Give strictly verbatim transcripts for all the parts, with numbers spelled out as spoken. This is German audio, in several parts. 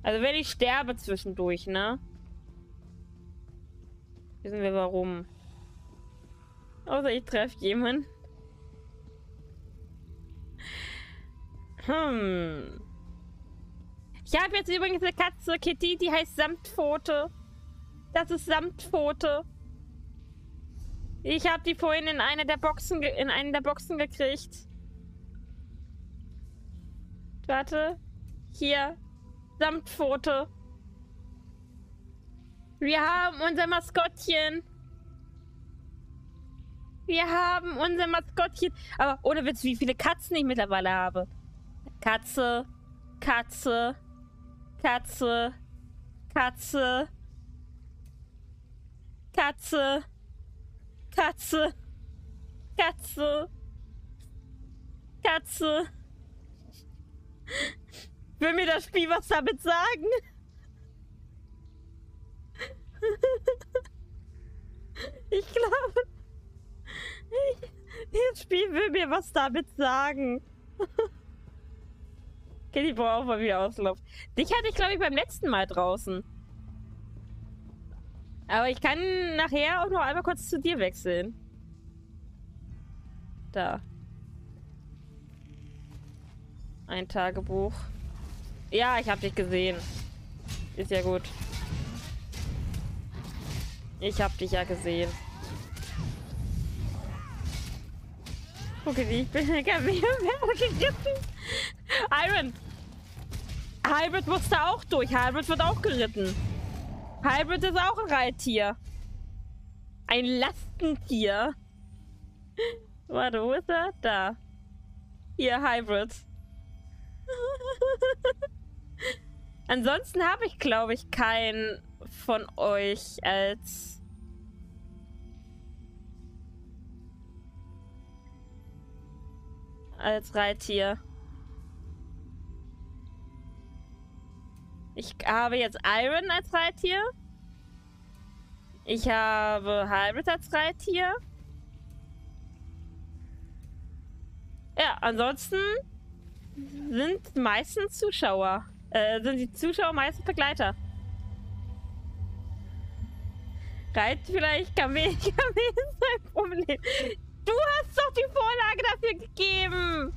Also wenn ich sterbe zwischendurch, ne? Wissen wir warum. Außer ich treffe jemanden. Hm. Ich habe jetzt übrigens eine Katze, Kitty, die heißt Samtpfote. Das ist Samtpfote. Ich habe die vorhin in einer der Boxen, in einen der Boxen gekriegt. Warte. Hier. Samtpfote. Wir haben unser Maskottchen. Wir haben unser Maskottchen. Aber ohne Witz, wie viele Katzen ich mittlerweile habe. Katze. Katze. Katze. Katze. Katze. Katze. Katze. Katze. Will mir das Spiel was damit sagen? Ich glaube, ich, das Spiel will mir was damit sagen. Okay, die braucht auch mal wieder Auslauf. Dich hatte ich, glaube ich, beim letzten Mal draußen. Aber ich kann nachher auch noch einmal kurz zu dir wechseln. Da. Ein Tagebuch. Ja, ich habe dich gesehen. Ist ja gut. Ich habe dich ja gesehen. Okay, ich bin gar nicht mehr geritten. Iron. Hybrid musste auch durch. Hybrid wird auch geritten. Hybrid ist auch ein Reittier. Ein Lastentier. Warte, wo ist er? Da. Hier, Hybrid. Ansonsten habe ich, glaube ich, keinen von euch als... als Reittier. Ich habe jetzt Iron als Reittier. Ich habe Hybrid als Reittier. Ja, ansonsten sind meistens Zuschauer. Äh, sind die Zuschauer meistens Begleiter. Reit vielleicht Kamel, Kamel ist ein Problem. Du hast doch die Vorlage dafür gegeben.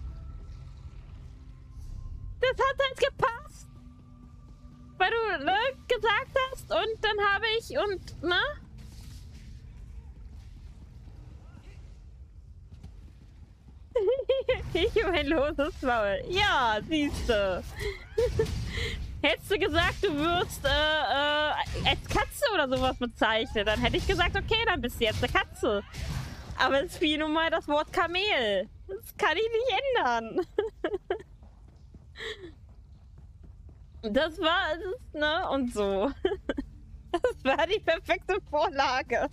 Das hat halt gepasst. Weil du, ne, gesagt hast und dann habe ich und, ne? Ich mein loses Maul. Ja, siehste. Hättest du gesagt, du wirst äh, äh, als Katze oder sowas bezeichnet, dann hätte ich gesagt, okay, dann bist du jetzt eine Katze. Aber es fiel nun mal das Wort Kamel. Das kann ich nicht ändern. Das war es, ne? Und so. Das war die perfekte Vorlage.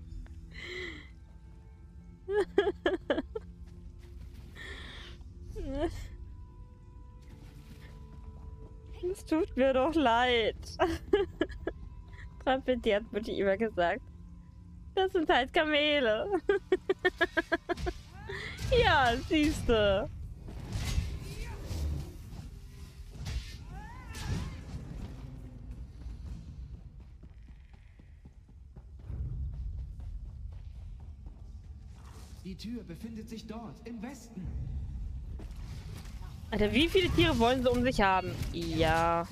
Es tut mir doch leid. Trampeltiert wird die immer gesagt. Das sind halt Kamele. Ja, siehste. Die Tür befindet sich dort, im Westen. Alter, wie viele Tiere wollen sie um sich haben? Ja.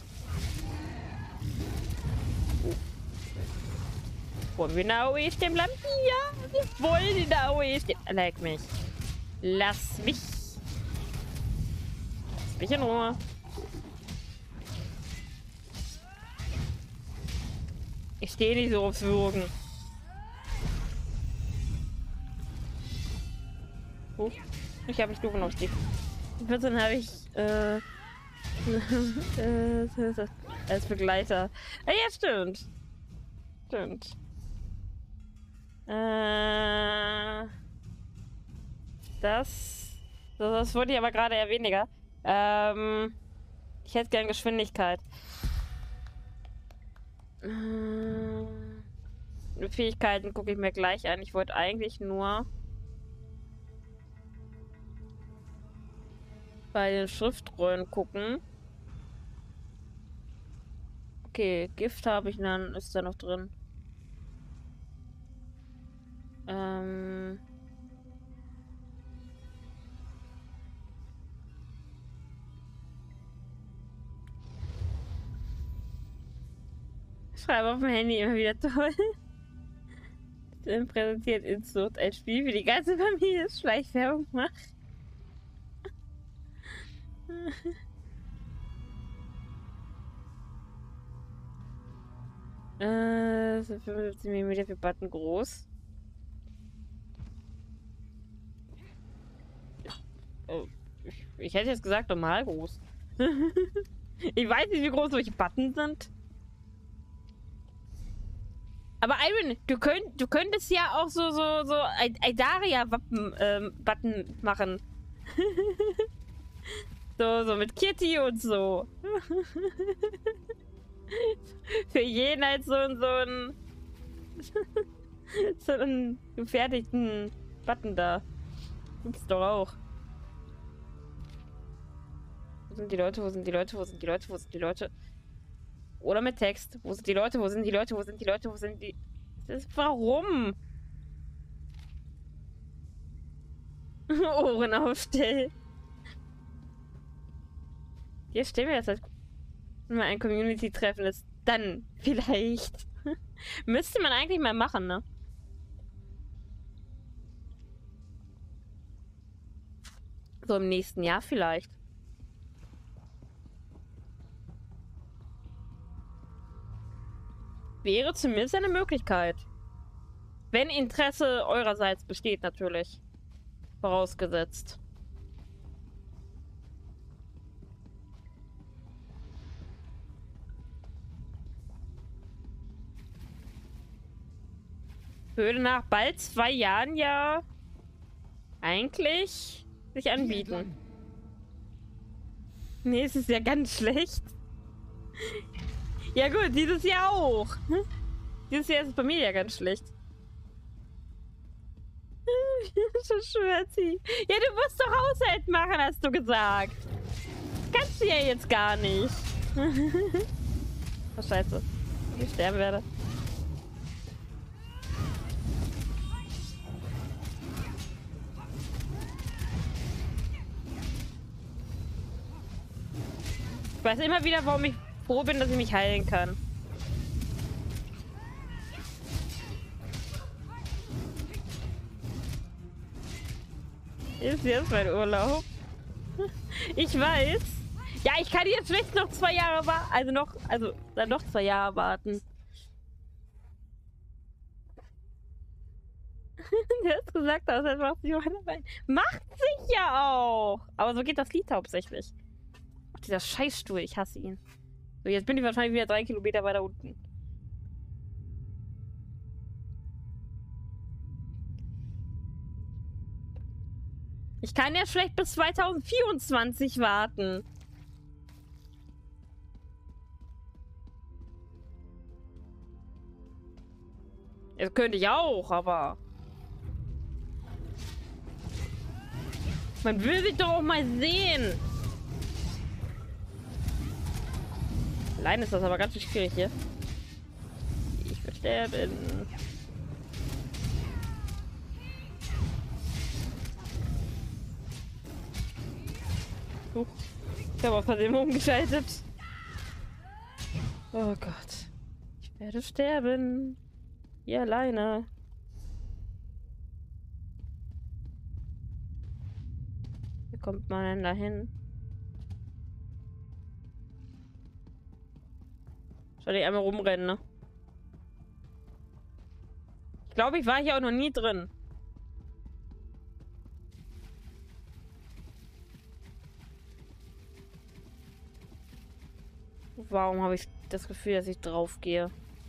Wollen wir in der A O E stehen bleiben? Ja, wir wollen in der A O E stehen. Leck mich. Lass mich. Lass mich in Ruhe. Ich stehe nicht so aufs Würgen. Oh, ich habe Stufen auf die. vierzehn habe ich äh, äh, als Begleiter. Ah, ja, stimmt. Stimmt. Äh, das, das wurde ich aber gerade eher weniger. Ähm, ich hätte gern Geschwindigkeit. Äh, Fähigkeiten gucke ich mir gleich an. Ich wollte eigentlich nur bei den Schriftrollen gucken. Okay, Gift habe ich, dann ist da noch drin. Ähm... Ich schreibe auf dem Handy immer wieder toll. Dann präsentiert Insult ein Spiel für die ganze Familie, das Schleichwerbung macht. äh, das sind fünfundfünfzig Millimeter für Button groß. Oh, ich, ich hätte jetzt gesagt normal groß. Ich weiß nicht, wie groß solche Button sind. Aber Iron, du, könnt, du könntest ja auch so so so Aidaria-Wappen ähm, Button machen. so so mit Kitty und so. Für jeden halt so, so ein so einen gefertigten Button da. Gibt's doch auch. Wo sind die Leute? Wo sind die Leute? Wo sind die Leute? Wo sind die Leute? Oder mit Text. Wo sind die Leute? Wo sind die Leute? Wo sind die Leute? Wo sind die... Das ist warum? Ohren aufstellen. Hier stellen wir das als mal ein Community-Treffen ist. Dann vielleicht. Müsste man eigentlich mal machen, ne? So im nächsten Jahr vielleicht. Wäre zumindest eine Möglichkeit. Wenn Interesse eurerseits besteht, natürlich. Vorausgesetzt. Würde nach bald zwei Jahren ja eigentlich sich anbieten. Nee, es ist ja ganz schlecht. Ja gut, dieses Jahr auch. Dieses Jahr ist es bei mir ja ganz schlecht. So schwörzi. Ja, du musst doch Haushalt machen, hast du gesagt. Kannst du ja jetzt gar nicht. Oh scheiße. Ich sterben werde. Ich weiß immer wieder, warum ich froh bin, dass ich mich heilen kann. Ist jetzt mein Urlaub? Ich weiß. Ja, ich kann jetzt schlecht noch zwei Jahre warten. Also noch, also dann noch zwei Jahre warten. Der hat gesagt, dass er macht sich dabei. Macht sich ja auch. Aber so geht das Lied hauptsächlich. Ach, dieser Scheißstuhl, ich hasse ihn. So, jetzt bin ich wahrscheinlich wieder drei Kilometer weiter unten. Ich kann ja schlecht bis zweitausendvierundzwanzig warten. Das könnte ich auch, aber... Man will sich doch auch mal sehen. Allein ist das aber ganz schön schwierig hier. Ich will sterben. Uh, ich habe auf Versehen umgeschaltet. Oh Gott. Ich werde sterben. Hier alleine. Wie kommt man denn da hin? Soll ich einmal rumrennen, ne? Ich glaube, ich war hier auch noch nie drin. Warum habe ich das Gefühl, dass ich drauf gehe?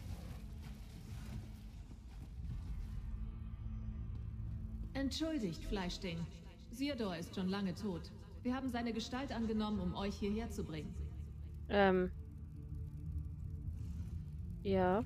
Entschuldigt, Fleischding. Sirdor ist schon lange tot. Wir haben seine Gestalt angenommen, um euch hierher zu bringen. Ähm. Ja.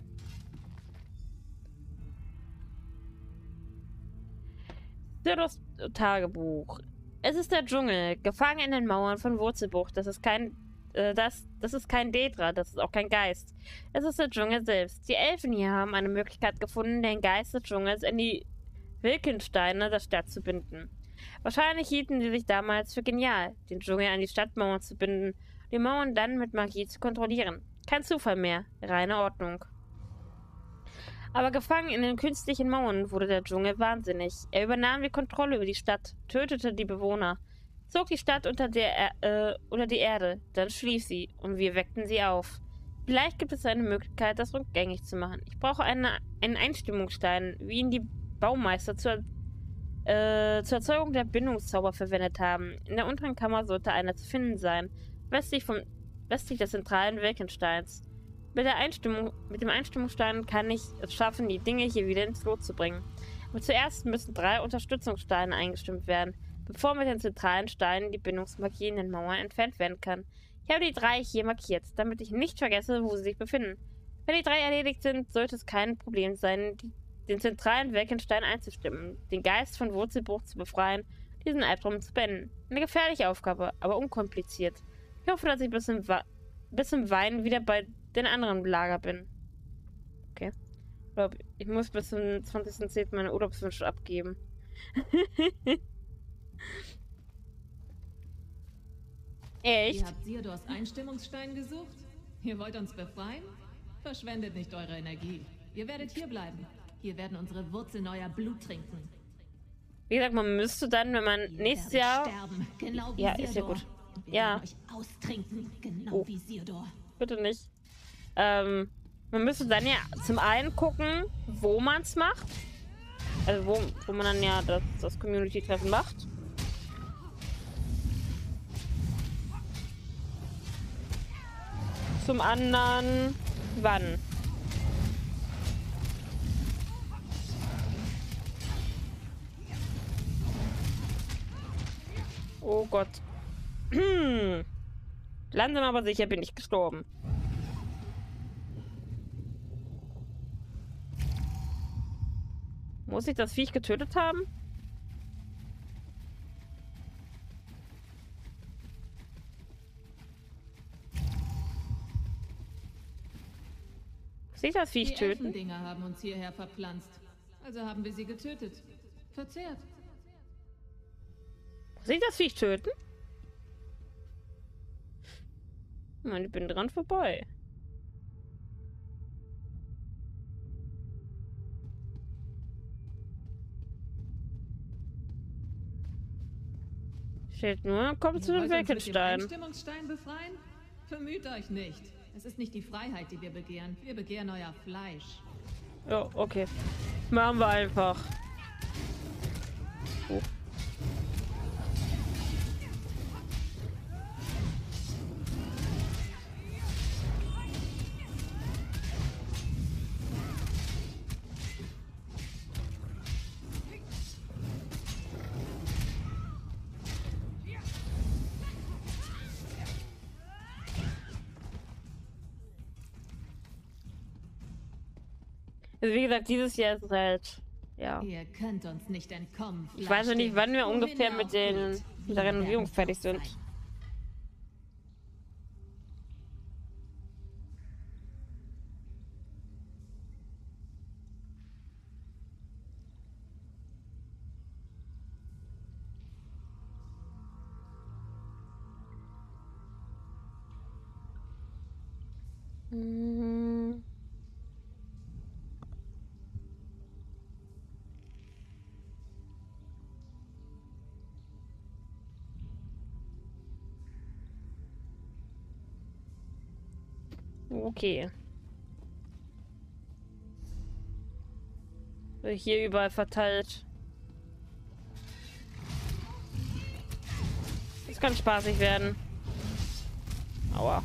Sirdors Tagebuch. Es ist der Dschungel, gefangen in den Mauern von Wurzelbucht. Das ist kein äh, das, das ist kein Daedra, das ist auch kein Geist. Es ist der Dschungel selbst. Die Elfen hier haben eine Möglichkeit gefunden, den Geist des Dschungels in die Wilkensteine der Stadt zu binden. Wahrscheinlich hielten sie sich damals für genial, den Dschungel an die Stadtmauern zu binden, die Mauern dann mit Magie zu kontrollieren. Kein Zufall mehr, reine Ordnung. Aber gefangen in den künstlichen Mauern wurde der Dschungel wahnsinnig. Er übernahm die Kontrolle über die Stadt, tötete die Bewohner, zog die Stadt unter, der er äh, unter die Erde, dann schlief sie und wir weckten sie auf. Vielleicht gibt es eine Möglichkeit, das rückgängig zu machen. Ich brauche eine, einen Einstimmungsstein, wie ihn die Baumeister zur, äh, zur Erzeugung der Bindungszauber verwendet haben. In der unteren Kammer sollte einer zu finden sein, westlich, vom, westlich des zentralen Wilkensteins. Mit, der Einstimmung, mit dem Einstimmungsstein kann ich es schaffen, die Dinge hier wieder ins Lot zu bringen. Aber zuerst müssen drei Unterstützungssteine eingestimmt werden, bevor mit den zentralen Steinen die Bindungsmagie in den Mauern entfernt werden kann. Ich habe die drei hier markiert, damit ich nicht vergesse, wo sie sich befinden. Wenn die drei erledigt sind, sollte es kein Problem sein, die, den zentralen Wilkenstein einzustimmen, den Geist von Wurzelbruch zu befreien, diesen Albtraum zu beenden. Eine gefährliche Aufgabe, aber unkompliziert. Ich hoffe, dass ich bis zum, bis zum Weinen wieder bei den anderen Lager bin. Okay. Ich glaube, ich muss bis zum zwanzigsten zehnten meine Urlaubswünsche abgeben. Echt? Ihr habt Sirdors Einstimmungsstein gesucht? Ihr wollt uns befreien? Verschwendet nicht eure Energie. Ihr werdet hier bleiben. Hier werden unsere Wurzeln euer Blut trinken. Wie gesagt, man müsste dann, wenn man Ihr nächstes werdet Jahr... sterben, genau wie Ja, Sirdor. ist ja gut. Wir Ja. werden euch austrinken, genau Oh. wie Sirdor. Bitte nicht. Ähm, man müsste dann ja zum einen gucken, wo man es macht. Also wo, wo man dann ja das, das Community-Treffen macht. Zum anderen, wann? Oh Gott. Hm. Langsam aber sicher bin ich gestorben. Muss ich das Viech getötet haben? Muss ich das Viech Die töten? Elfendinger haben uns hierher verpflanzt. Also haben wir sie getötet. Verzehrt. Muss ich das Viech töten? Mann, ich bin dran vorbei. Steht nur, kommt zu Ihr den wollt uns mit dem Wilkenstein. Einstimmungsstein befreien? Bemüht euch nicht. Es ist nicht die Freiheit, die wir begehren. Wir begehren euer Fleisch. Ja, okay. Machen wir einfach. Oh. Also wie gesagt, dieses Jahr ist es halt, ja. Ihr könnt uns nicht entkommen. Ich weiß noch nicht, wann wir Wohin ungefähr ihr mit auch den geht. mit der Wir Renovierung werden fertig sind. sein. Mm. Okay. So, hier überall verteilt. Das kann spaßig werden. Aua.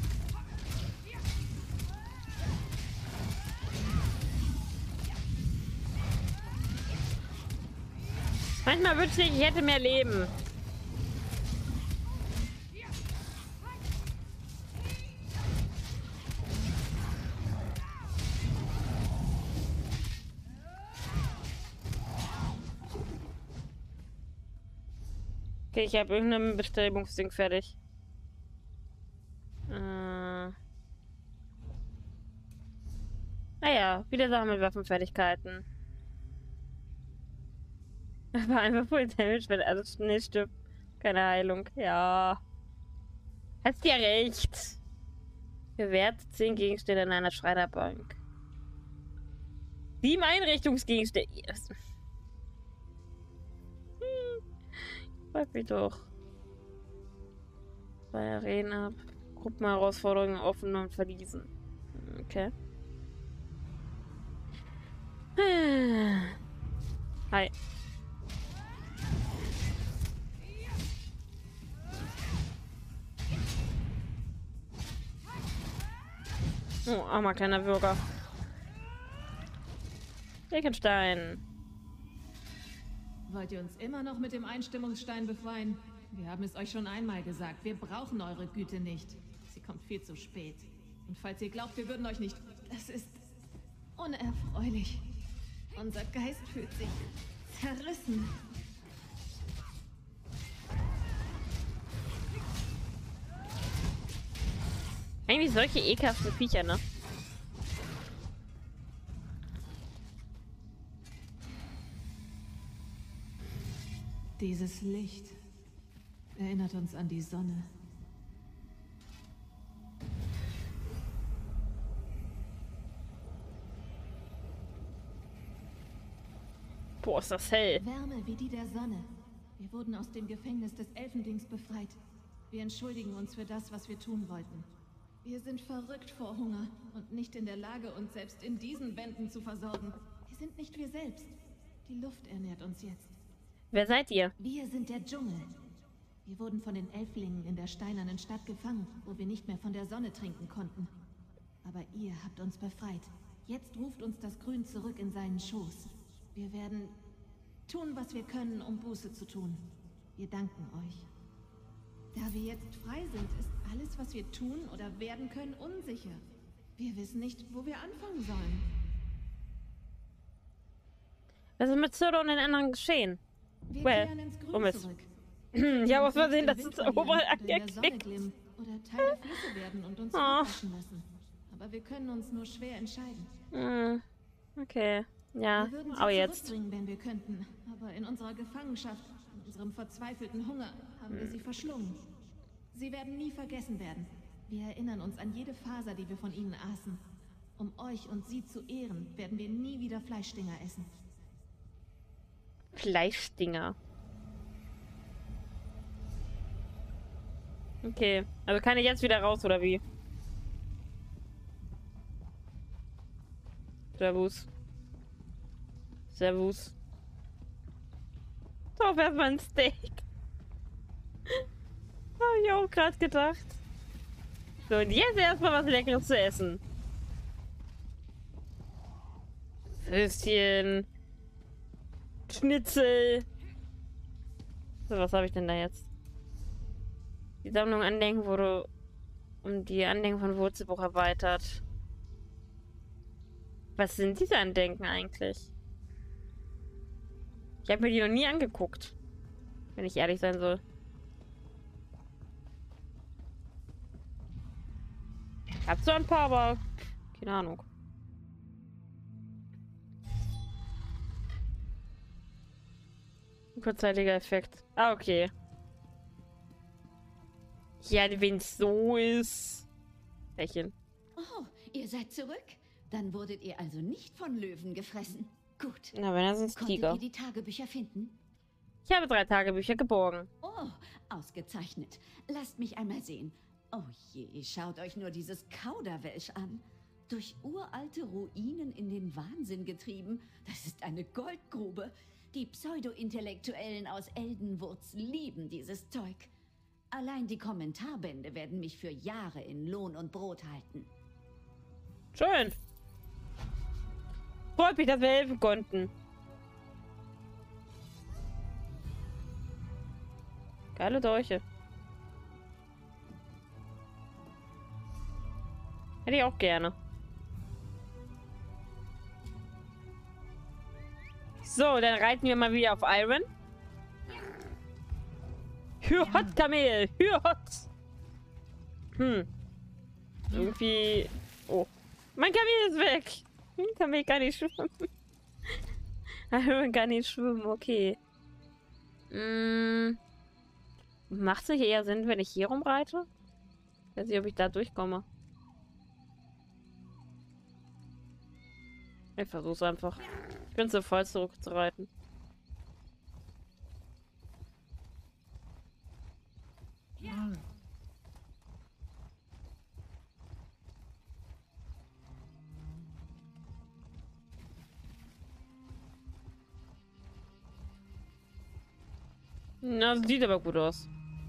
Manchmal wünschte ich, ich hätte mehr Leben. Okay, ich habe irgendein Bestrebungsding fertig. Äh. ja, wieder Sachen mit Waffenfertigkeiten. Aber einfach Full Damage, wenn alles schnell stirbt. Keine Heilung. Ja. Hast ja recht. Gewährt zehn Gegenstände in einer Schreinerbank. Sieben Einrichtungsgegenstände. Yes. Hm. Freut mich doch. Bei Arena. Gruppenherausforderungen offen und verließen. Okay. Hi. Oh, armer kleiner Bürger. Eckenstein. Wollt ihr uns immer noch mit dem Einstimmungsstein befreien? Wir haben es euch schon einmal gesagt. Wir brauchen eure Güte nicht. Sie kommt viel zu spät. Und falls ihr glaubt, wir würden euch nicht... Das ist unerfreulich. Unser Geist fühlt sich zerrissen. Eigentlich solche ekelhaften Viecher, ne? Dieses Licht erinnert uns an die Sonne. Boah, ist das hell. Wärme wie die der Sonne. Wir wurden aus dem Gefängnis des Elfendings befreit. Wir entschuldigen uns für das, was wir tun wollten. Wir sind verrückt vor Hunger und nicht in der Lage, uns selbst in diesen Wänden zu versorgen. Wir sind nicht wir selbst. Die Luft ernährt uns jetzt. Wer seid ihr? Wir sind der Dschungel. Wir wurden von den Elflingen in der steinernen Stadt gefangen, wo wir nicht mehr von der Sonne trinken konnten. Aber ihr habt uns befreit. Jetzt ruft uns das Grün zurück in seinen Schoß. Wir werden tun, was wir können, um Buße zu tun. Wir danken euch. Da wir jetzt frei sind, ist alles, was wir tun oder werden können, unsicher. Wir wissen nicht, wo wir anfangen sollen. Was ist mit Cyril und den anderen geschehen? Wir well, kehren ins Grün um es. zurück. Ich habe aus Versehen, dass Im es Winter überall hier oder in der Sonne angeklickt. glimmen oder Teil der Flüsse werden und uns Oh. waschen lassen. Aber wir können uns nur schwer entscheiden. Hm, okay. Ja, Wir würden sie aber jetzt. zurückbringen, wenn wir könnten. Aber in unserer Gefangenschaft, in unserem verzweifelten Hunger, haben wir sie verschlungen. Sie werden nie vergessen werden. Wir erinnern uns an jede Faser, die wir von ihnen aßen. Um euch und sie zu ehren, werden wir nie wieder Fleischdinger essen. Fleischdinger. Okay. Also kann ich jetzt wieder raus, oder wie? Servus. Servus. So, erstmal ein Steak. Habe ich auch gerade gedacht. So, und jetzt erstmal was Leckeres zu essen. Würstchen. Schnitzel. So, was habe ich denn da jetzt? Die Sammlung Andenken wurde um die Andenken von Wurzelbuch erweitert. Was sind diese Andenken eigentlich? Ich habe mir die noch nie angeguckt. Wenn ich ehrlich sein soll. Ich hab so ein paar, aber keine Ahnung. Ein kurzzeitiger Effekt. Ah, okay. Ja, wenn es so ist. Lächeln. Oh, ihr seid zurück? Dann wurdet ihr also nicht von Löwen gefressen. Gut. Na, wenn er sonst Konntet Tiger. ihr die Tagebücher finden? Ich habe drei Tagebücher geborgen. Oh, ausgezeichnet. Lasst mich einmal sehen. Oh je, schaut euch nur dieses Kauderwelsch an. Durch uralte Ruinen in den Wahnsinn getrieben. Das ist eine Goldgrube. Die Pseudo-Intellektuellen aus Eldenwurz lieben dieses Zeug. Allein die Kommentarbände werden mich für Jahre in Lohn und Brot halten. Schön. Freut mich, dass wir helfen konnten. Geile Dolche. Hätte ich auch gerne. So, dann reiten wir mal wieder auf Iron. Hürhot, Kamel! Hürhot! Hm. Irgendwie... Oh. Mein Kamel ist weg! Kann mich gar nicht schwimmen. Iron gar nicht schwimmen, okay. Mm. Macht es nicht eher Sinn, wenn ich hier rumreite? Ich weiß nicht, ob ich da durchkomme. Ich versuch's einfach. Ich bin so voll zurückzureiten. Na, das sieht aber gut aus.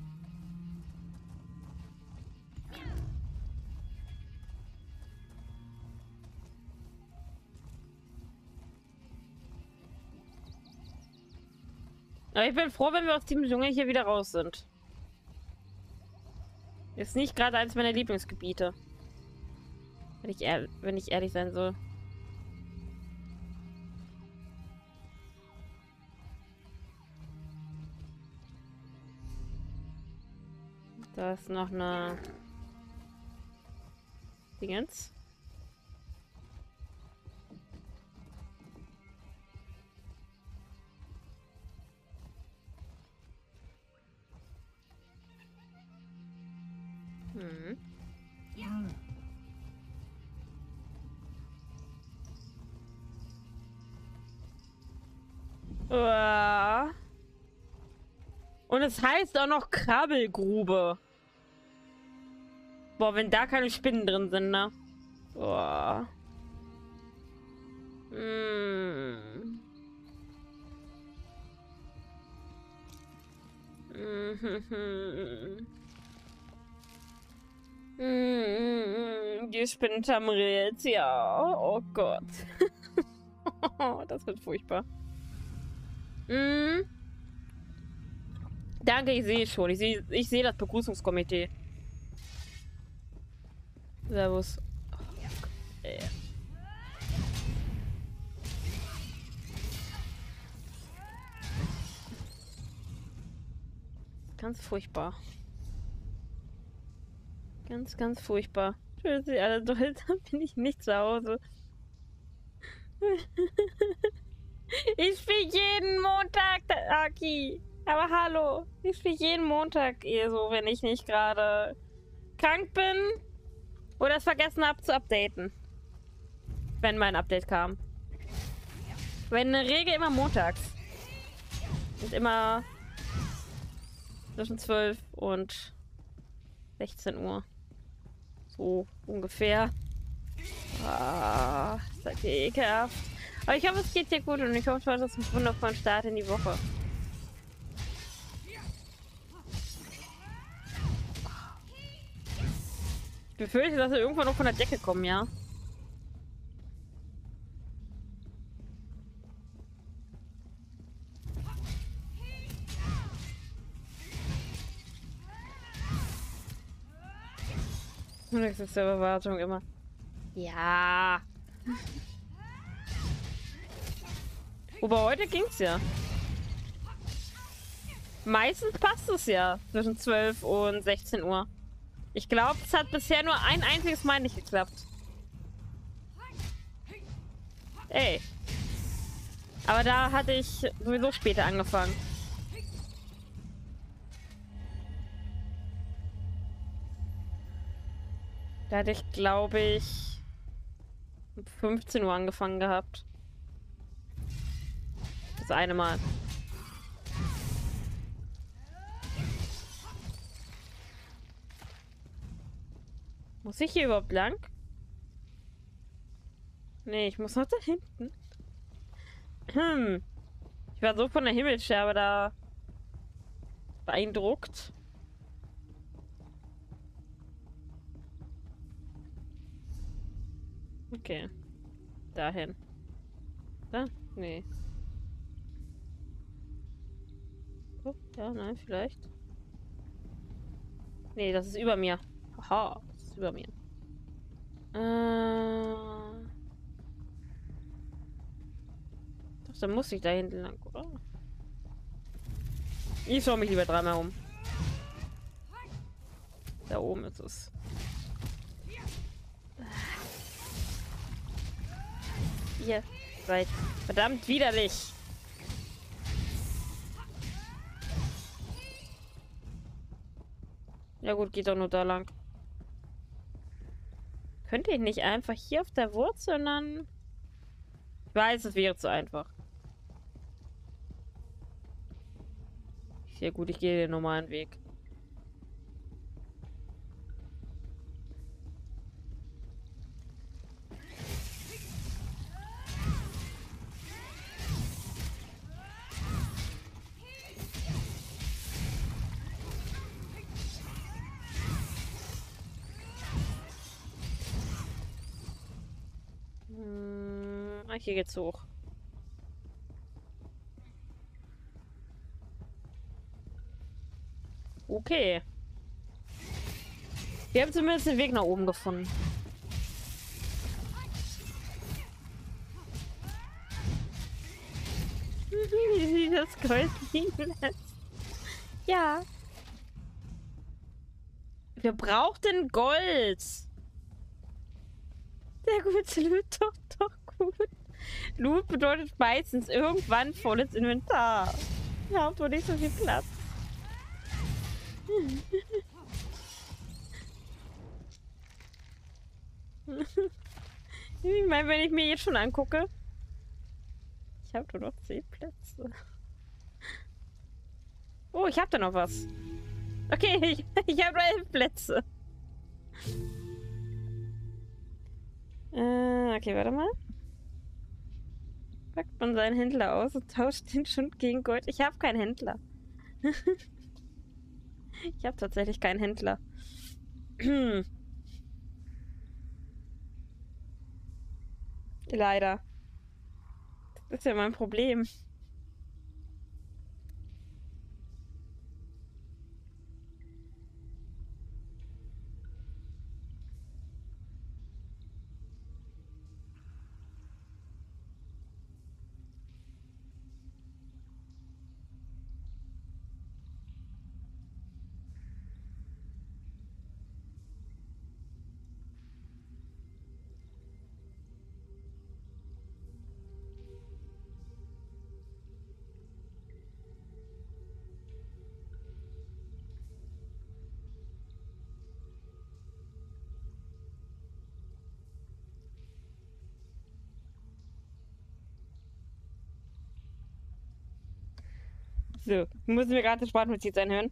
Aber ich bin froh, wenn wir aus dem Dschungel hier wieder raus sind. Ist nicht gerade eines meiner Lieblingsgebiete. Wenn ich, ehr wenn ich ehrlich sein soll. Da ist noch eine Dingens. Hm. Uah. Und es heißt auch noch Krabbelgrube. Boah, wenn da keine Spinnen drin sind, ne? Boah. Hm. Mhm. Mhm. Die Spinnen haben Rätsel, ja. Oh Gott. Das wird furchtbar. Mhm. Danke, ich sehe schon. Ich sehe ich sehe das Begrüßungskomitee. Servus. Oh, ey. Ganz furchtbar. Ganz, ganz furchtbar. Tschüss, alle doll, dann bin ich nicht zu Hause. Ich spiele jeden Montag, Aki. Aber hallo, ich spiele jeden Montag eher so, wenn ich nicht gerade krank bin oder es vergessen habe zu updaten. Wenn mein Update kam. Wenn eine Regel immer montags. Und immer zwischen zwölf und sechzehn Uhr. So ungefähr. Ah, ist das ekelhaft. Aber ich hoffe, es geht dir gut und ich hoffe, du hattest einen wundervollen Start in die Woche. Ich befürchte, dass wir irgendwann noch von der Decke kommen, ja? Das ist der Erwartung immer. Ja. Wobei heute ging's ja. Meistens passt es ja zwischen zwölf und sechzehn Uhr. Ich glaube, es hat bisher nur ein einziges Mal nicht geklappt. Ey. Aber da hatte ich sowieso später angefangen. Da hatte ich, glaube ich, um fünfzehn Uhr angefangen gehabt. Das eine Mal. Muss ich hier überhaupt lang? Nee, ich muss noch da hinten. Hm. Ich war so von der Himmelsscherbe da beeindruckt. Okay. Dahin. Da? Nee. Oh, ja, nein, vielleicht. Nee, das ist über mir. Haha, das ist über mir. Äh. Doch, dann muss ich da hinten lang, oder? Ich schaue mich lieber dreimal um. Da oben ist es. Ihr seid verdammt widerlich. Ja gut, geht doch nur da lang. Könnte ich nicht einfach hier auf der Wurzel und dann... Ich weiß, es wäre zu einfach. Ja gut, ich gehe den normalen Weg. Hm, ach, hier geht's hoch. Okay. Wir haben zumindest den Weg nach oben gefunden. Wie sie das Gold liegen lässt. Ja. Wir brauchten Gold. Sehr gut, Loot, doch, doch gut. Loot bedeutet meistens irgendwann volles Inventar. Wir haben wohl nicht so viel Platz. Ich meine, wenn ich mir jetzt schon angucke, ich habe nur noch zehn Plätze. Oh, ich habe da noch was. Okay, ich, ich habe elf Plätze. Äh, okay, warte mal. Packt man seinen Händler aus und tauscht den Schund gegen Gold. Ich habe keinen Händler. Ich habe tatsächlich keinen Händler. Leider. Das ist ja mein Problem. So, ich muss mir gerade das Sprachnotiz anhören.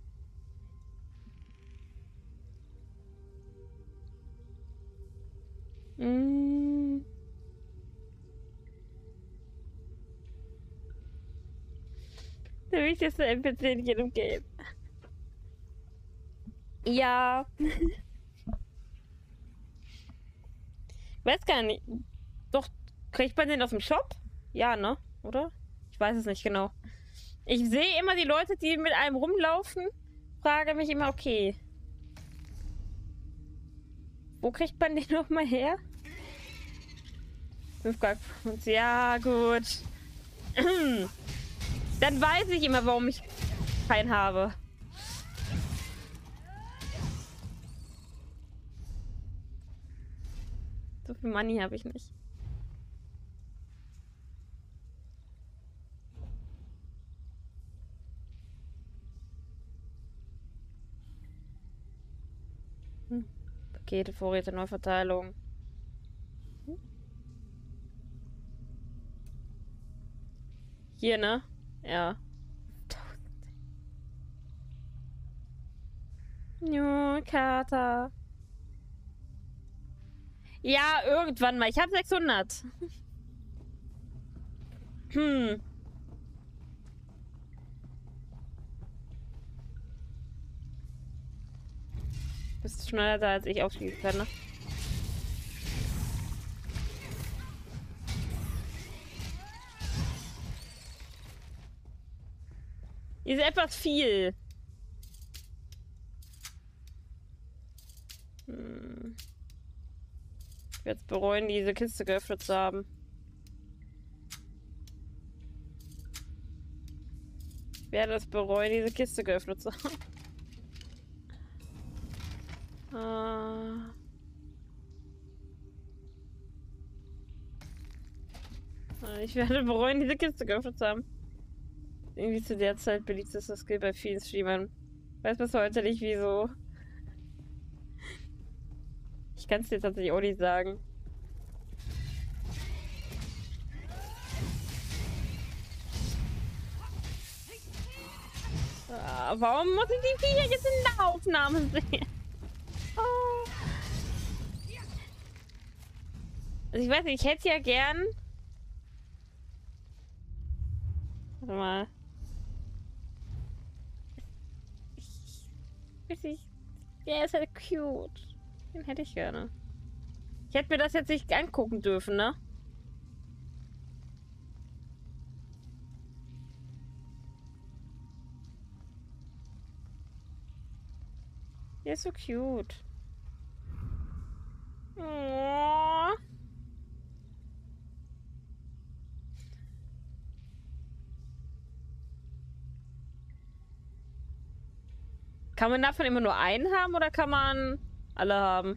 Mm. Der wichtigste N P C in jedem Game. Ja. Weiß gar nicht. Doch, kriegt man den aus dem Shop? Ja, ne? Oder? Ich weiß es nicht genau. Ich sehe immer die Leute, die mit einem rumlaufen, frage mich immer, okay. Wo kriegt man den nochmal her? Ja, gut. Dann weiß ich immer, warum ich keinen habe. So viel Money habe ich nicht. Hm. Pakete, Vorräte, Neuverteilung. Hm. Hier, ne? Ja. New Kater. Ja, irgendwann mal. Ich habe sechshundert. Hm. Bist schneller da, als ich aufschließen kann, ne? Ist etwas viel. Hm. Ich werde es bereuen, diese Kiste geöffnet zu haben. Ich werde es bereuen, diese Kiste geöffnet zu haben. Uh. Ich werde bereuen, diese Kiste geöffnet zu haben. Irgendwie zu der Zeit beliebtester Skill bei vielen Streamern. Weiß bis heute nicht, wieso. Ich kann es dir tatsächlich auch nicht sagen. Ah, warum muss ich die Viecher jetzt in der Aufnahme sehen? Oh. Also ich weiß nicht, ich hätte ja gern... Warte mal. Ich, ich, der ist halt cute. Den hätte ich gerne. Ich hätte mir das jetzt nicht angucken dürfen, ne? Der ist so cute. Oh. Kann man davon immer nur einen haben oder kann man alle haben?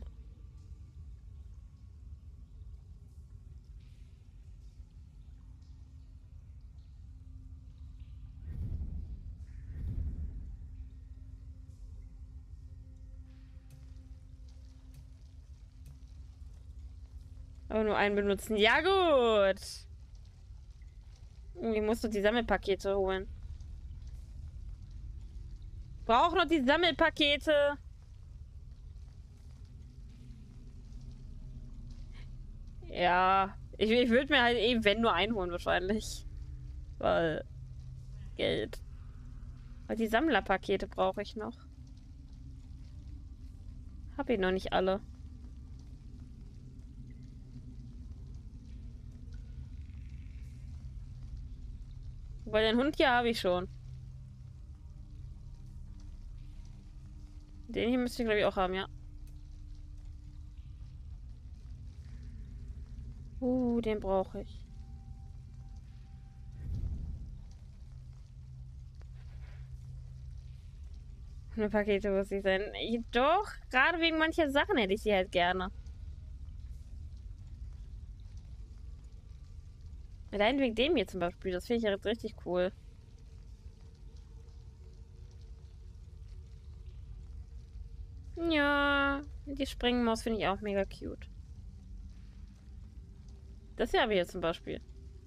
Aber nur einen benutzen. Ja gut. Irgendwie musst du die Sammelpakete holen. Brauche noch die Sammelpakete. Ja. Ich, ich würde mir halt eben, wenn nur einholen wahrscheinlich. Weil. Geld. Weil die Sammlerpakete brauche ich noch. Hab ich noch nicht alle. Weil den Hund hier habe ich schon. Den hier müsste ich glaube ich auch haben, ja. Uh, den brauche ich. Eine Pakete muss ich sein. Ich, doch, gerade wegen mancher Sachen hätte ich sie halt gerne. Allein wegen dem hier zum Beispiel. Das finde ich ja jetzt richtig cool. Ja, die Springmaus finde ich auch mega cute. Das hier habe ich jetzt zum Beispiel.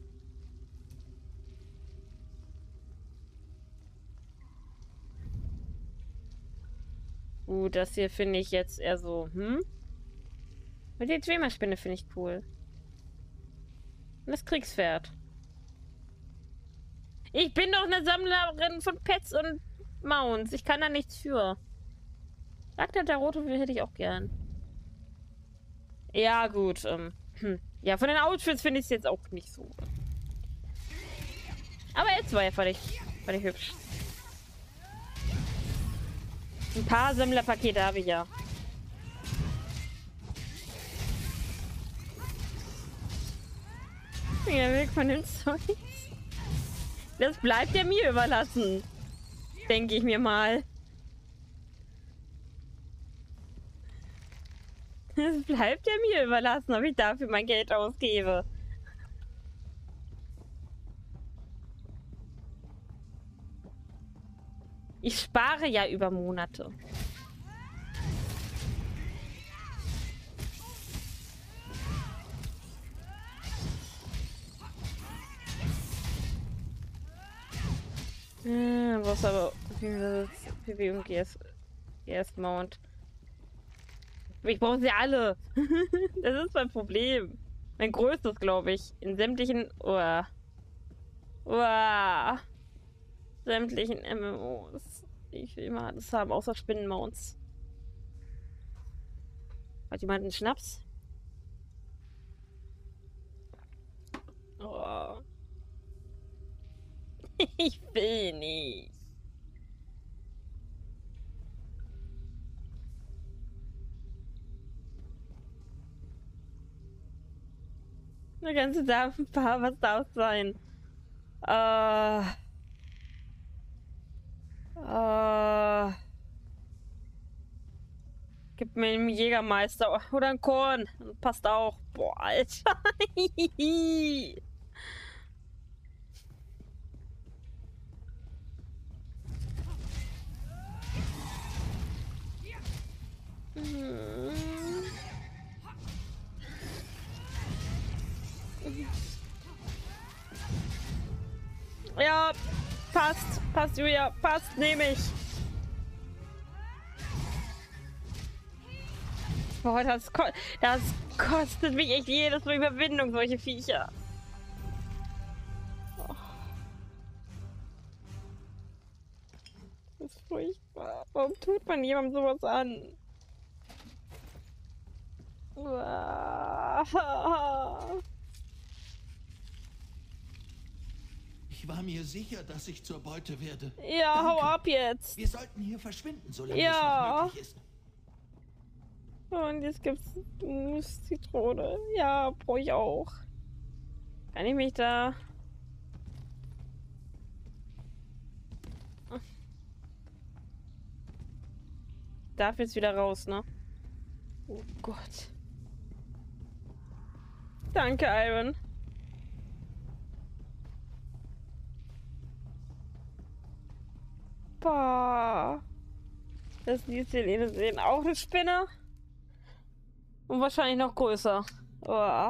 Uh, das hier finde ich jetzt eher so, hm? Und die Dreamer-Spinne finde ich cool. Und das Kriegspferd. Ich bin doch eine Sammlerin von Pets und Mounts. Ich kann da nichts für. Ragnar der Rote hätte ich auch gern. Ja, gut. Ähm, hm. Ja, von den Outfits finde ich es jetzt auch nicht so. Aber jetzt war ja völlig, völlig hübsch. Ein paar Sammlerpakete habe ich ja. Ja, weg von dem Zeug. Das bleibt ja mir überlassen. Denke ich mir mal. Das bleibt ja mir überlassen, ob ich dafür mein Geld ausgebe. Ich spare ja über Monate. Hm, was aber P W und G S, G S Mount. Ich brauche sie alle. Das ist mein Problem. Mein größtes, glaube ich. In sämtlichen... Oh. Oh. Sämtlichen M M Os. Ich will immer alles haben, außer Spinnenmounts. Hat jemand einen Schnaps? Oh. Ich will nicht. Eine ganze Damenpaar, was darf sein? Äh. Äh. Gib mir einen Jägermeister oder ein Korn. Passt auch. Boah, Alter. Ja, passt. Passt, Julia. Passt, nehme ich. Boah, das, ko das kostet mich echt jedes Mal Überwindung, solche Viecher. Oh. Das ist furchtbar. Warum tut man jemandem sowas an? Ich war mir sicher, dass ich zur Beute werde. Ja, Danke. hau ab jetzt. Wir sollten hier verschwinden, solange Ja. es noch möglich ist. Und jetzt gibt's Nuss-Zitrone. Ja, brauche ich auch. Kann ich mich da... Darf jetzt wieder raus, ne? Oh Gott. Danke, Iron. Boah. Das die Selene sehen auch eine Spinne. Und wahrscheinlich noch größer. Oh.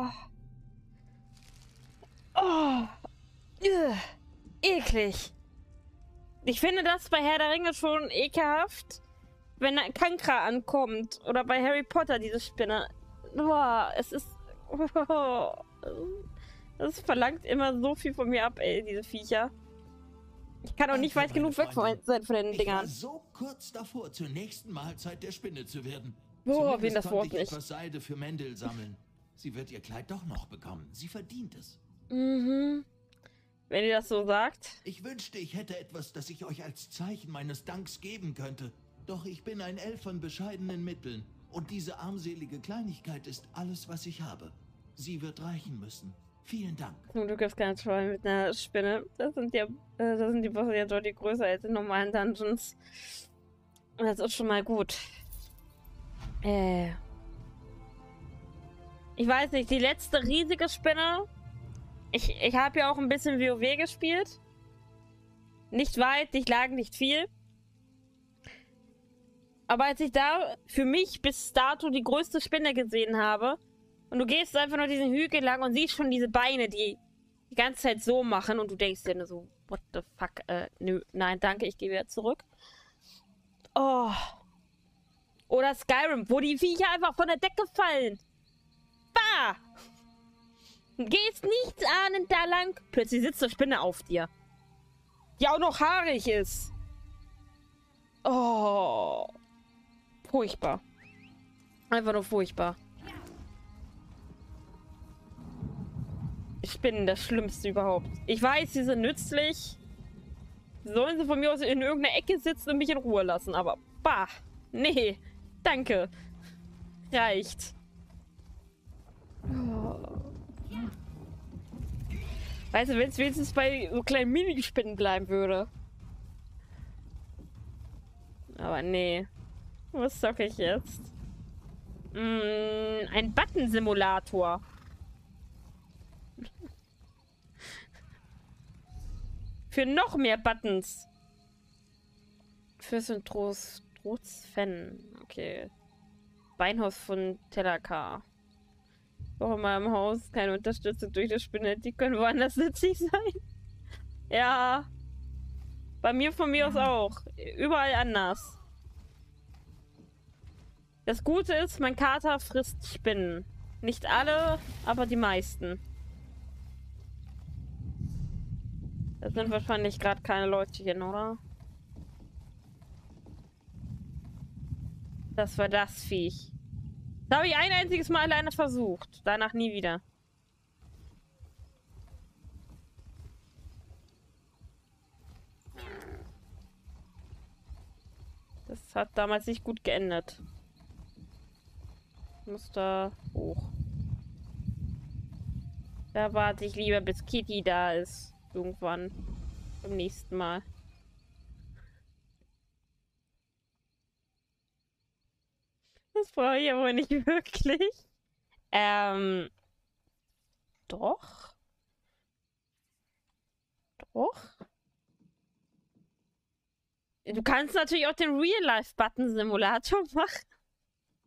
Oh. Ugh. Eklig. Ich finde das bei Herr der Ringe schon ekelhaft, wenn ein Kankra ankommt. Oder bei Harry Potter, diese Spinne. Boah, es ist... Oh. Das verlangt immer so viel von mir ab, ey, diese Viecher. Ich kann auch nicht weit genug weg von, sein von den Ich Dingern. war so kurz davor, zur nächsten Mahlzeit der Spinne zu werden. Oh, wen das Zumindest Wort konnte ich nicht. etwas Seide für Mendel sammeln. Sie wird ihr Kleid doch noch bekommen. Sie verdient es. Mhm. Wenn ihr das so sagt. Ich wünschte, ich hätte etwas, das ich euch als Zeichen meines Danks geben könnte. Doch ich bin ein Elf von bescheidenen Mitteln. Und diese armselige Kleinigkeit ist alles, was ich habe. Sie wird reichen müssen. Vielen Dank. Zum Glück ist keine Troll mit einer Spinne. Das sind ja, äh, das sind die Bosse ja deutlich größer als in normalen Dungeons. Und das ist schon mal gut. Äh. Ich weiß nicht, die letzte riesige Spinne. Ich, ich habe ja auch ein bisschen WoW gespielt. Nicht weit, nicht lang, nicht viel. Aber als ich da für mich bis dato die größte Spinne gesehen habe, und du gehst einfach nur diesen Hügel lang und siehst schon diese Beine, die die ganze Zeit so machen, und du denkst dir nur so, what the fuck, äh, nö, nein, danke, ich gehe wieder zurück. Oh. Oder Skyrim, wo die Viecher einfach von der Decke fallen. Bah! Gehst nichts ahnend da lang, plötzlich sitzt eine Spinne auf dir. Die auch noch haarig ist. Oh. Furchtbar. Einfach nur furchtbar. Spinnen, das Schlimmste überhaupt. Ich weiß, sie sind nützlich. Sollen sie von mir aus in irgendeiner Ecke sitzen und mich in Ruhe lassen, aber bah. Nee. Danke. Reicht. Oh. Weißt du, wenn es wenigstens bei so kleinen Minispinnen bleiben würde. Aber nee. Was zocke ich jetzt? Mm, ein Button-Simulator. Für noch mehr Buttons. Fürst Trost, Trost-Fan. Okay. Beinhaus von Telakar. Auch in meinem Haus keine Unterstützung durch die Spinne. Die können woanders nützlich sein. Ja. Bei mir von mir aus auch. Überall anders. Das Gute ist, mein Kater frisst Spinnen. Nicht alle, aber die meisten. Das sind wahrscheinlich gerade keine Leutchen, oder? Das war das Viech. Das habe ich ein einziges Mal alleine versucht. Danach nie wieder. Das hat damals nicht gut geendet. Ich muss da hoch. Da warte ich lieber, bis Kitty da ist. Irgendwann. Beim nächsten Mal. Das brauche ich aber nicht wirklich. Ähm. Doch. Doch. Du kannst natürlich auch den Real-Life-Button-Simulator machen.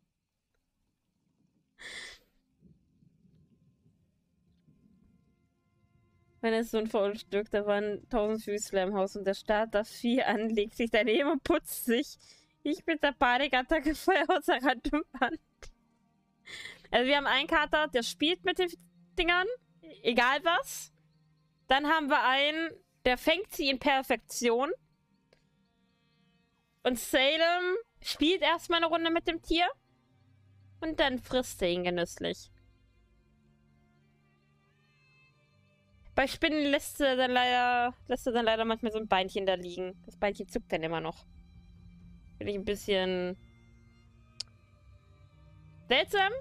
Wenn es so ein Faulstück, da waren tausend Füßler im Haus und der Staat das Vieh an, legt sich daneben und putzt sich. Ich mit der Panikattacke Feuer außer Rand und Band. Also wir haben einen Kater, der spielt mit den Dingern, egal was. Dann haben wir einen, der fängt sie in Perfektion. Und Salem spielt erstmal eine Runde mit dem Tier. Und dann frisst er ihn genüsslich. Bei Spinnen lässt er dann leider, lässt er dann leider manchmal so ein Beinchen da liegen. Das Beinchen zuckt dann immer noch. Finde ich ein bisschen seltsam.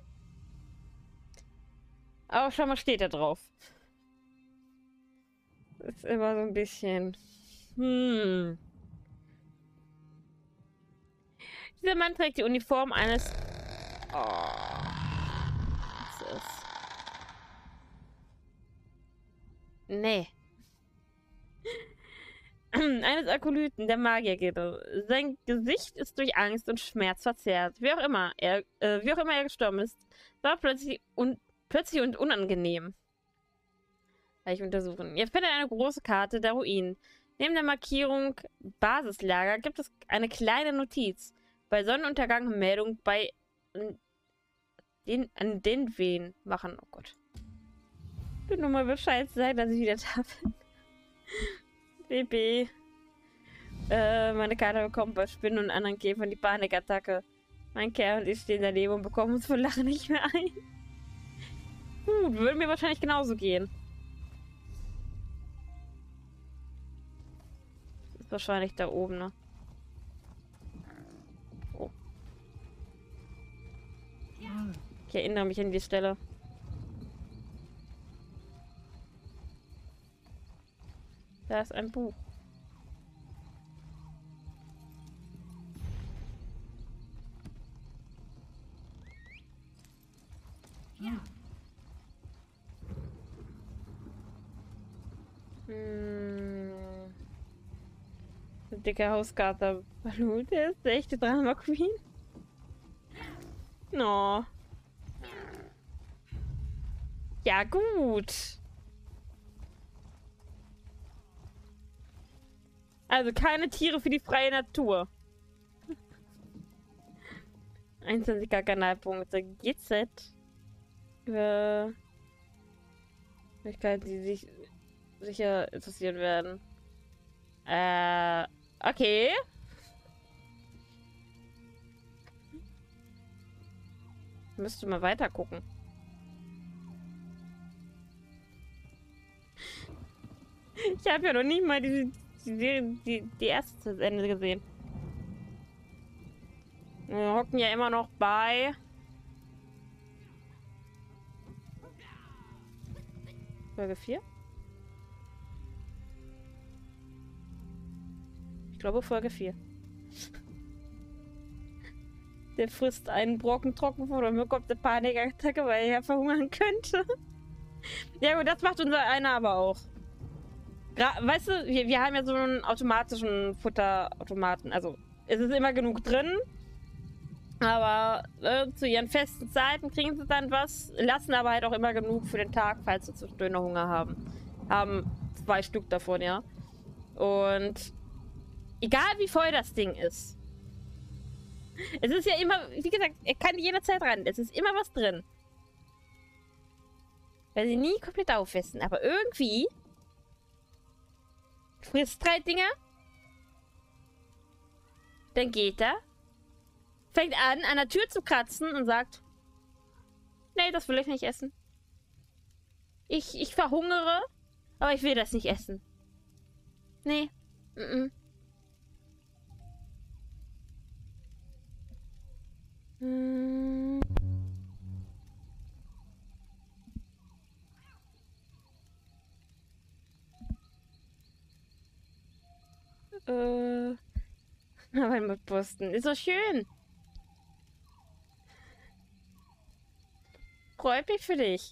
Aber schau mal, steht er drauf. Das ist immer so ein bisschen... Hm. Dieser Mann trägt die Uniform eines... Oh. Was ist das? Nee. Eines Akolyten, der Magiergilde. Sein Gesicht ist durch Angst und Schmerz verzerrt. Wie auch immer er, äh, wie auch immer er gestorben ist, war plötzlich, un plötzlich und unangenehm. Gleich untersuchen. Jetzt findet eine große Karte der Ruinen. Neben der Markierung Basislager gibt es eine kleine Notiz. Bei Sonnenuntergang Meldung bei den, an den Wehen machen. Oh Gott. Ich will nur mal Bescheid sagen, dass ich wieder da bin. B B. Äh, meine Karte bekommt bei Spinnen und anderen Käfern die Panikattacke. Mein Kerl und ich stehen daneben und bekommen uns vor Lachen nicht mehr ein. Gut, würde mir wahrscheinlich genauso gehen. Das ist wahrscheinlich da oben, ne? Oh. Ich erinnere mich an die Stelle. Da ist ein Buch. Ja. Hm. Ein dicker Hauskater. Hallo, der ist der echte Drama Queen. No. Ja, gut. Also keine Tiere für die freie Natur. einundzwanzig Kanalpunkte. G Z. Über Möglichkeiten, die sich sicher interessieren werden. Äh, okay. Müsste mal weiter gucken. Ich habe ja noch nicht mal die, die, die, die erste zu Ende gesehen. Wir hocken ja immer noch bei Folge vier? Ich glaube Folge vier. Der frisst einen Brocken Trockenbrot und bekommt eine Panikattacke, weil er verhungern könnte. Ja gut, das macht unser einer aber auch. Gra weißt du, wir, wir haben ja so einen automatischen Futterautomaten. Also es ist immer genug drin. Aber äh, zu ihren festen Zeiten kriegen sie dann was, lassen aber halt auch immer genug für den Tag, falls sie zwischendurch noch Hunger haben. Haben zwei Stück davon, ja. Und egal wie voll das Ding ist. Es ist ja immer, wie gesagt, er kann jederzeit ran. Es ist immer was drin. Weil sie nie komplett aufessen. Aber irgendwie frisst drei Dinger. Dann geht er. Fängt an, an der Tür zu kratzen und sagt, nee, das will ich nicht essen. Ich, ich verhungere, aber ich will das nicht essen. Nee. Mm -mm. Äh. Aber mit Posten. Ist so schön. Freut mich für dich.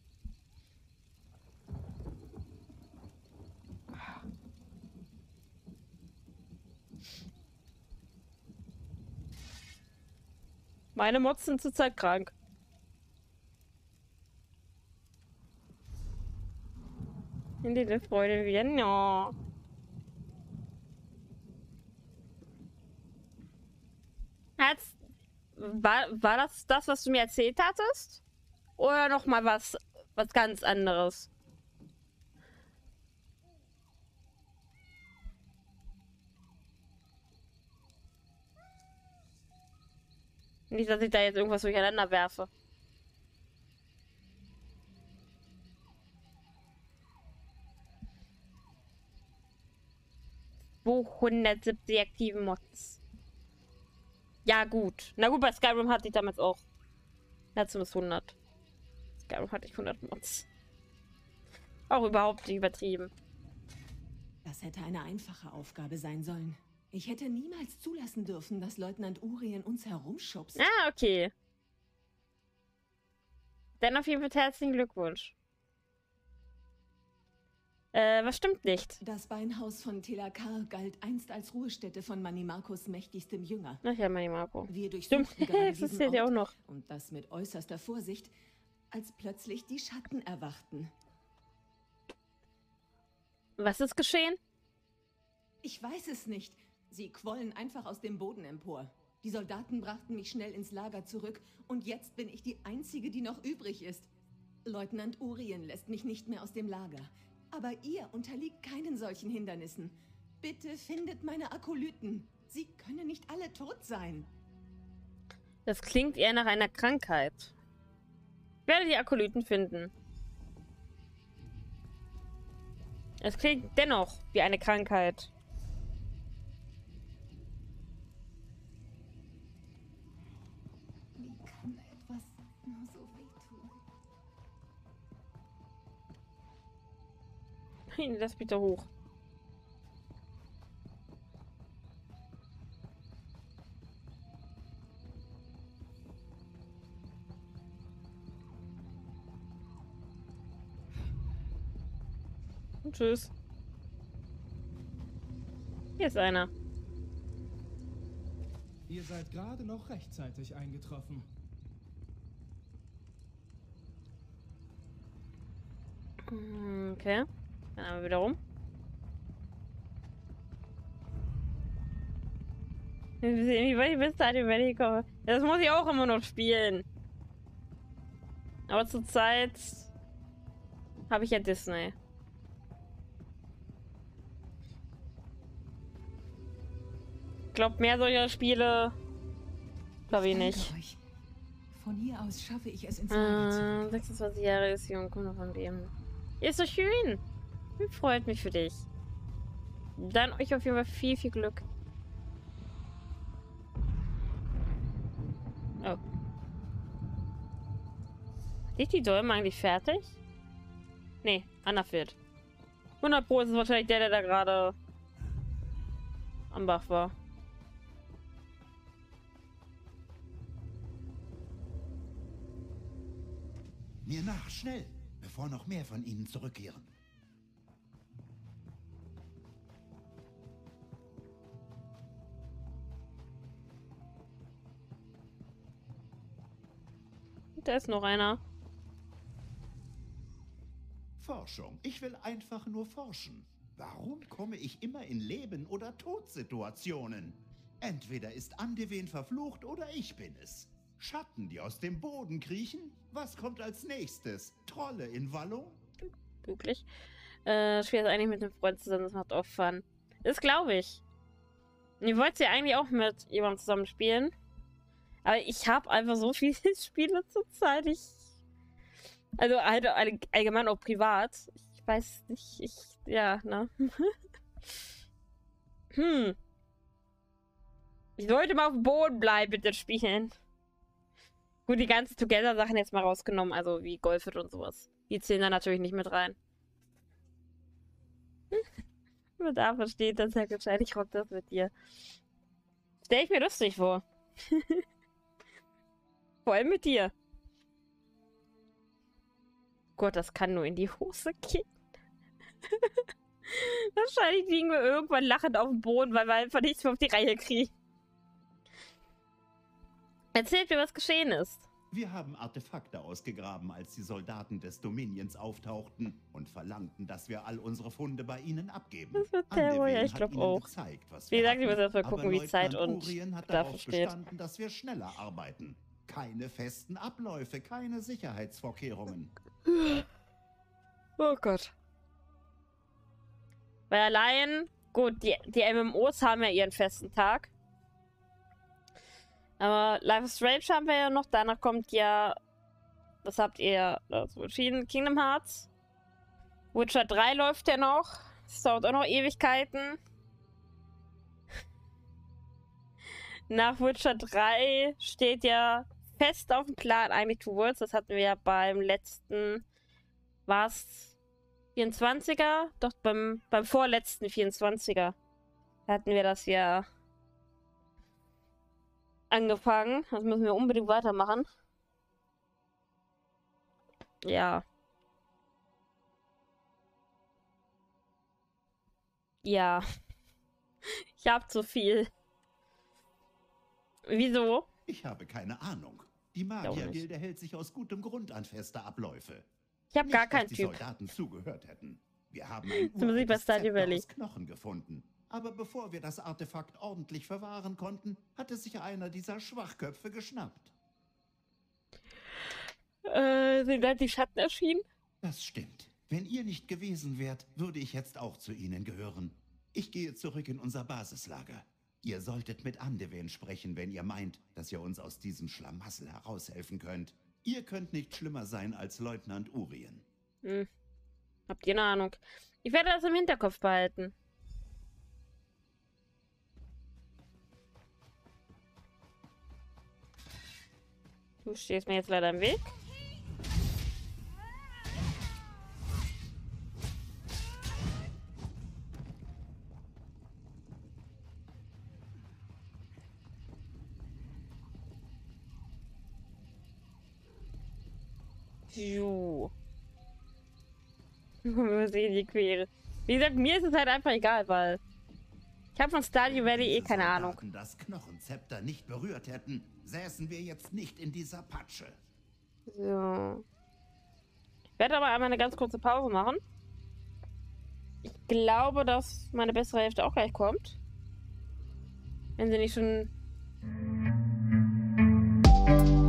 Meine Mods sind zurzeit krank. In diese Freude wieder. No. Hat's, war, war das das, was du mir erzählt hattest? Oder noch mal was, was ganz anderes? Nicht, dass ich da jetzt irgendwas durcheinander werfe. zweihundertsiebzig aktiven Mods. Ja, gut. Na gut, bei Skyrim hatte ich damals auch. Letztes hundert. Skyrim hatte ich hundert Mods. Auch überhaupt nicht übertrieben. Das hätte eine einfache Aufgabe sein sollen. Ich hätte niemals zulassen dürfen, dass Leutnant Urien uns herumschubst. Ah, okay. Dann auf jeden Fall herzlichen Glückwunsch. Äh, was stimmt nicht? Das Beinhaus von Telakar galt einst als Ruhestätte von Manimarkos mächtigstem Jünger. Ach ja, Manimarco. Wir Stimmt, durchsuchten gerade das ist diesen ja auch Ort, noch. und das mit äußerster Vorsicht, als plötzlich die Schatten erwachten. Was ist geschehen? Ich weiß es nicht. Sie quollen einfach aus dem Boden empor. Die Soldaten brachten mich schnell ins Lager zurück und jetzt bin ich die Einzige, die noch übrig ist. Leutnant Urien lässt mich nicht mehr aus dem Lager. Aber ihr unterliegt keinen solchen Hindernissen. Bitte findet meine Akolyten. Sie können nicht alle tot sein. Das klingt eher nach einer Krankheit. Ich werde die Akolyten finden. Es klingt dennoch wie eine Krankheit. Wie kann etwas nur so wehtun? Nein, lass bitte hoch. Und tschüss. Hier ist einer. Ihr seid gerade noch rechtzeitig eingetroffen. Okay. Dann haben wir wieder rum. Wie weit ich bis dahin werde ich kommen. Das muss ich auch immer noch spielen. Aber zurzeit habe ich ja Disney. Ich glaube, mehr solcher Spiele glaube ich nicht. Euch. Von hier aus schaffe ich es ins Lager zurück. Äh, sechsundzwanzig Jahre ist jung, kommt noch von dem. Ist so schön. Freut mich für dich. Dann euch auf jeden Fall viel, viel Glück. Oh. Ist die Dolme eigentlich fertig? Nee, Anna fehlt. hundert Pro ist es wahrscheinlich der, der da gerade am Bach war. Mir nach, schnell, bevor noch mehr von ihnen zurückkehren. Da ist noch einer. Forschung. Ich will einfach nur forschen. Warum komme ich immer in Leben- oder Todsituationen? Entweder ist Andeven verflucht oder ich bin es. Schatten, die aus dem Boden kriechen? Was kommt als nächstes? Trolle in Wallung? Wirklich. Äh, schwer ist eigentlich mit einem Freund zusammen, das macht auch Fun. Das glaube ich. Und ihr wollt ja eigentlich auch mit jemandem zusammen spielen. Aber ich habe einfach so viele Spiele zurzeit. Ich. Also halt all, allgemein auch privat. Ich weiß nicht. Ich. Ja, ne? hm. Ich sollte mal auf dem Boden bleiben mit den Spielen. Gut, die ganzen Together-Sachen jetzt mal rausgenommen. Also wie Golfit und sowas. Die zählen da natürlich nicht mit rein. Nur da versteht das ja gescheit. Ich rock das mit dir. Stell ich mir lustig vor. Vor allem mit dir. Gott, das kann nur in die Hose gehen. Wahrscheinlich liegen wir irgendwann lachend auf dem Boden, weil wir einfach nichts mehr auf die Reihe kriegen. Erzählt mir, was geschehen ist. Wir haben Artefakte ausgegraben, als die Soldaten des Dominions auftauchten und verlangten, dass wir all unsere Funde bei ihnen abgeben. Das wird Terror, ja, Andewen ich hat glaube ihnen auch. gezeigt, was Wie wir gesagt, ich muss hatten, erst mal aber gucken, wie Zeit Leutnant und Urien hat dafür darauf steht. bestanden, dass wir schneller arbeiten. Keine festen Abläufe, keine Sicherheitsvorkehrungen. Oh Gott. Weil allein, gut, die, die M M Os haben ja ihren festen Tag. Aber Life is Strange haben wir ja noch. Danach kommt ja, was habt ihr dazu entschieden? Kingdom Hearts. Witcher drei läuft ja noch. Das dauert auch noch Ewigkeiten. Nach Witcher drei steht ja fest auf dem Plan I Me Two Worlds. Das hatten wir ja beim letzten, war es vierundzwanziger? Doch, beim, beim vorletzten vierundzwanziger hatten wir das ja angefangen. Das müssen wir unbedingt weitermachen. Ja. Ja. Ich hab zu viel. Wieso? Ich habe keine Ahnung. Die Ich auch nicht. Magiergilde hält sich aus gutem Grund an feste Abläufe. Ich hab gar Nicht, keinen dass die Typ. Soldaten zugehört hätten. Wir haben ein Zum Musik bei uraltes Stardew Zepter Valley. aus Knochen gefunden. Aber bevor wir das Artefakt ordentlich verwahren konnten, hatte sich einer dieser Schwachköpfe geschnappt. Äh, sind da die Schatten erschienen? Das stimmt. Wenn ihr nicht gewesen wärt, würde ich jetzt auch zu ihnen gehören. Ich gehe zurück in unser Basislager. Ihr solltet mit Andewen sprechen, wenn ihr meint, dass ihr uns aus diesem Schlamassel heraushelfen könnt. Ihr könnt nicht schlimmer sein als Leutnant Urien. Hm. Habt ihr eine Ahnung? Ich werde das im Hinterkopf behalten. Du stehst mir jetzt leider im Weg. Jo. Wir sehen die Quere. Wie gesagt, mir ist es halt einfach egal, weil ich habe von Stardew Valley eh Diese keine Ahnung. Soldaten das Knochenzepter nicht berührt hätten, säßen wir jetzt nicht in dieser Patsche. So. Ich werde aber einmal eine ganz kurze Pause machen. Ich glaube, dass meine bessere Hälfte auch gleich kommt. Wenn sie nicht schon